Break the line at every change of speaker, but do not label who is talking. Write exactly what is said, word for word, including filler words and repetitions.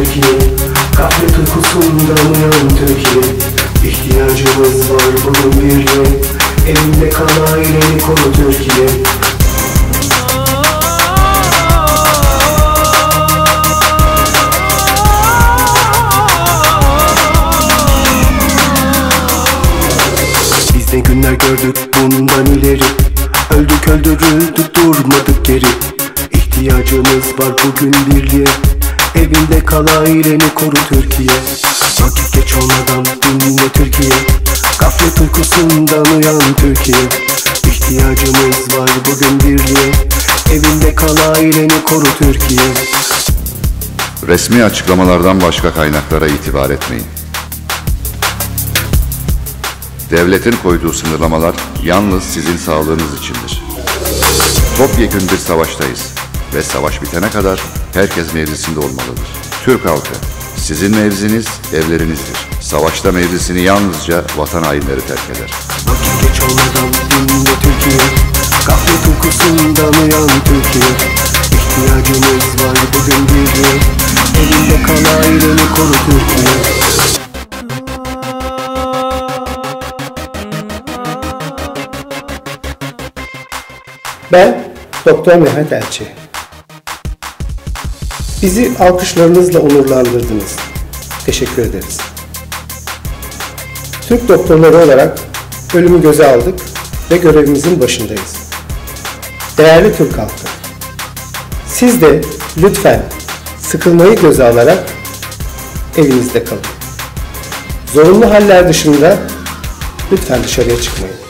Türkiye, gaflet uykusundan uyan Türkiye. İhtiyacımız var bunun birliğe, evinde kal aileni koru Türkiye. Biz ne günler gördük bundan ileri, öldük öldürüldük durmadık geri. İhtiyacımız var bugün birliğe, evinde kal aileni koru Türkiye. Vakit geç olmadan dinle Türkiye, gaflet uykusundan uyan Türkiye. İhtiyacımız var bugün birliğe, evinde kal aileni koru Türkiye.
Resmi açıklamalardan başka kaynaklara itibar etmeyin. Devletin koyduğu sınırlamalar yalnız sizin sağlığınız içindir. Topyekün bir savaştayız ve savaş bitene kadar herkes mevzisinde olmalıdır. Türk halkı, sizin mevziniz evlerinizdir. Savaşta mevzisini yalnızca vatan hainleri terk eder.
Vakit geç olmadan dinle Türkiye, gaflet uykusundan uyan Türkiye. İhtiyacımız var bugün birliğe, evinde kal aileni koru Türkiye.
Ben Doktor Mehmet Elçi. Bizi alkışlarınızla onurlandırdınız. Teşekkür ederiz. Türk doktorları olarak ölümü göze aldık ve görevimizin başındayız. Değerli Türk halkı, siz de lütfen sıkılmayı göze alarak evinizde kalın. Zorunlu haller dışında lütfen dışarıya çıkmayın.